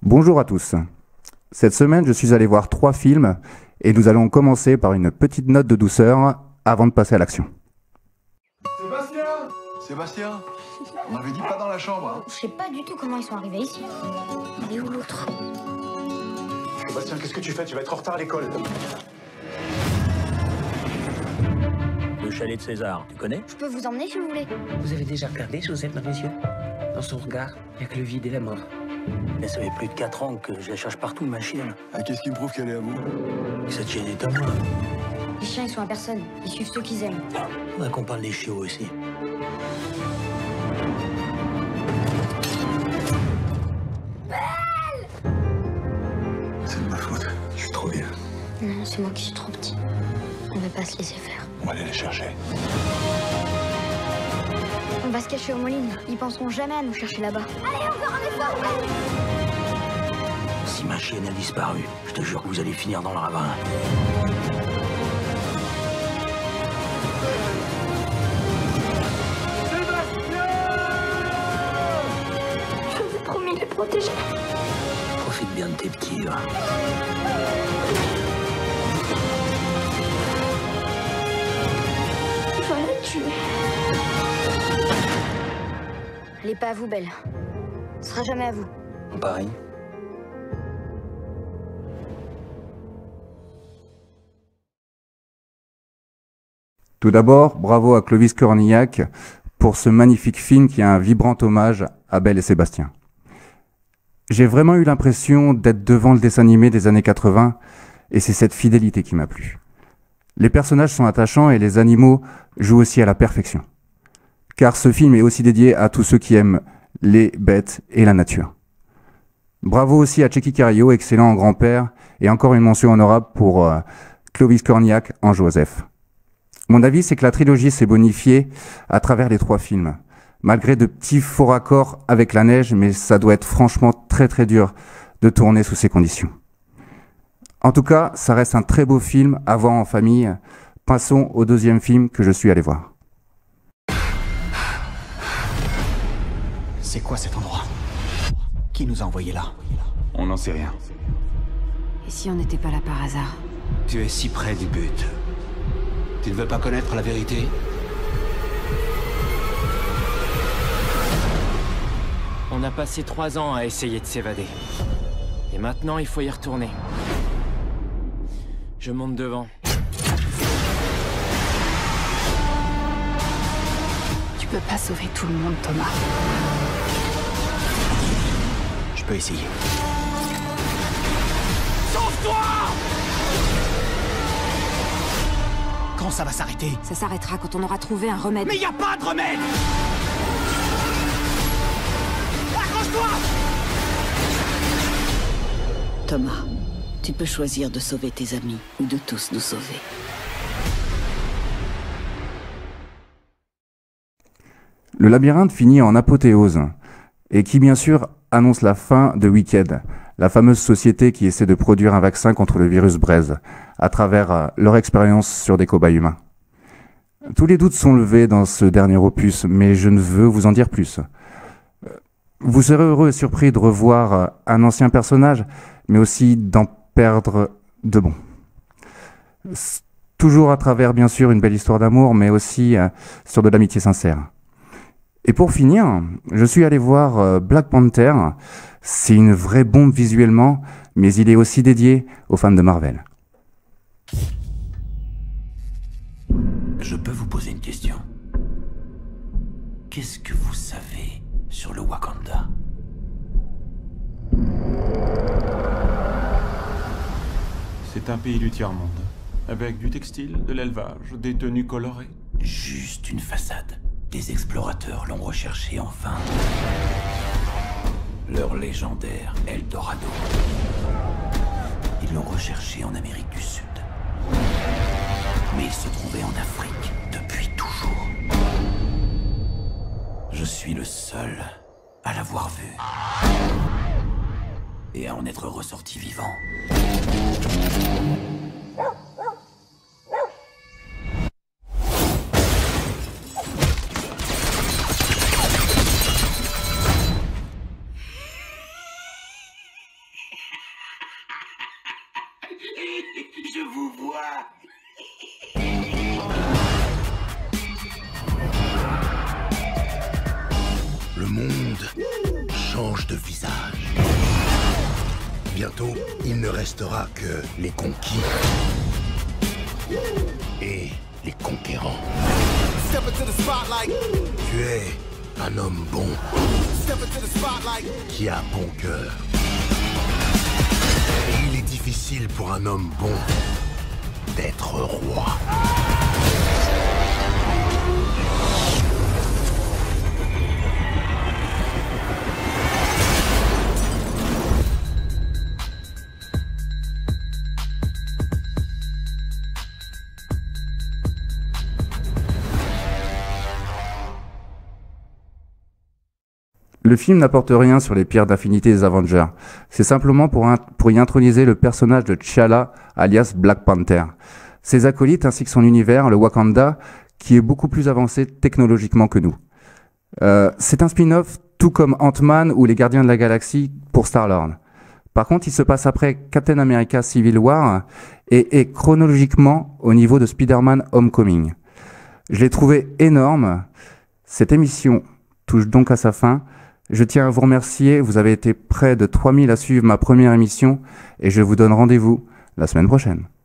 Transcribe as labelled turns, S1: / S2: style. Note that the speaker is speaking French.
S1: Bonjour à tous. Cette semaine, je suis allé voir 3 films et nous allons commencer par une petite note de douceur avant de passer à l'action.
S2: Sébastien! Sébastien! On avait dit pas dans la chambre, hein?
S3: Je sais pas du tout comment ils sont arrivés ici. Il est où l'autre?
S4: Sébastien, qu'est-ce que tu fais? Tu vas être en retard à l'école.
S5: Le chalet de César, tu connais?
S3: Je peux vous emmener si vous voulez.
S6: Vous avez déjà regardé Josette, monsieur? Dans son regard, il n'y a que le vide et la mort.
S5: Mais ça fait plus de 4 ans que je la cherche partout, ma chienne.
S2: Ah, qu'est-ce qui me prouve qu'elle est à vous?
S5: Cette chienne est à moi.
S3: Les chiens, ils sont à personne. Ils suivent ceux qu'ils aiment.
S5: Faudrait qu'on parle des chiots aussi.
S2: C'est de ma faute. Je suis trop vieux.
S3: Non, c'est moi qui suis trop petit. On va pas se laisser faire.
S2: On va aller les chercher.
S3: On va se cacher aux Moulines. Ils penseront jamais à nous chercher là-bas. Allez, encore un effort, ouais.
S5: Si ma chienne a disparu, je te jure que vous allez finir dans le ravin.
S3: Je vous ai promis de les protéger.
S5: Profite bien de tes petits, va.
S3: Il faut la tuer. Elle est pas à vous, Belle. Ce sera jamais à vous.
S5: Pareil.
S1: Tout d'abord, bravo à Clovis Cornillac pour ce magnifique film qui est un vibrant hommage à Belle et Sébastien. J'ai vraiment eu l'impression d'être devant le dessin animé des années 80 et c'est cette fidélité qui m'a plu. Les personnages sont attachants et les animaux jouent aussi à la perfection. Car ce film est aussi dédié à tous ceux qui aiment les bêtes et la nature. Bravo aussi à Tchéky Karyo, excellent grand-père, et encore une mention honorable pour Clovis Cornillac en Joseph. Mon avis, c'est que la trilogie s'est bonifiée à travers les 3 films. Malgré de petits faux raccords avec la neige, mais ça doit être franchement très très dur de tourner sous ces conditions. En tout cas, ça reste un très beau film à voir en famille. Passons au 2e film que je suis allé voir.
S7: C'est quoi cet endroit? Qui nous a envoyés là?
S8: On n'en sait rien.
S9: Et si on n'était pas là par hasard?
S7: Tu es si près du but. Tu ne veux pas connaître la vérité?
S6: On a passé 3 ans à essayer de s'évader. Et maintenant, il faut y retourner. Je monte devant.
S9: Tu peux pas sauver tout le monde, Thomas.
S7: Je peux essayer. Quand ça va s'arrêter?
S9: Ça s'arrêtera quand on aura trouvé un remède.
S7: Mais y a pas de remède! Accroche-toi!
S9: Thomas, tu peux choisir de sauver tes amis ou de tous nous sauver.
S1: Le labyrinthe finit en apothéose, et qui bien sûr annonce la fin de Wicked, la fameuse société qui essaie de produire un vaccin contre le virus Braise, à travers leur expérience sur des cobayes humains. Tous les doutes sont levés dans ce dernier opus, mais je ne veux vous en dire plus. Vous serez heureux et surpris de revoir un ancien personnage, mais aussi d'en perdre de bon. Toujours à travers, bien sûr, une belle histoire d'amour, mais aussi sur de l'amitié sincère. Et pour finir, je suis allé voir Black Panther. C'est une vraie bombe visuellement, mais il est aussi dédié aux fans de Marvel.
S5: Je peux vous poser une question. Qu'est-ce que vous savez sur le Wakanda?
S8: C'est un pays du tiers-monde, avec du textile, de l'élevage, des tenues colorées.
S5: Juste une façade. Des explorateurs l'ont recherché en vain. Leur légendaire Eldorado. Ils l'ont recherché en Amérique du Sud. Mais il se trouvait en Afrique depuis toujours. Je suis le seul à l'avoir vu. Et à en être ressorti vivant.
S10: Le monde change de visage. Bientôt, il ne restera que les conquis et les conquérants. Tu es un homme bon qui a bon cœur. Et il est difficile pour un homme bon d'être roi.
S1: Le film n'apporte rien sur les pierres d'affinité des Avengers. C'est simplement pour y introniser le personnage de T'Challa, alias Black Panther. Ses acolytes ainsi que son univers, le Wakanda, qui est beaucoup plus avancé technologiquement que nous. C'est un spin-off tout comme Ant-Man ou les Gardiens de la Galaxie pour Star-Lord. Par contre, il se passe après Captain America Civil War et est chronologiquement au niveau de Spider-Man Homecoming. Je l'ai trouvé énorme. Cette émission touche donc à sa fin. Je tiens à vous remercier, vous avez été près de 3000 à suivre ma première émission et je vous donne rendez-vous la semaine prochaine.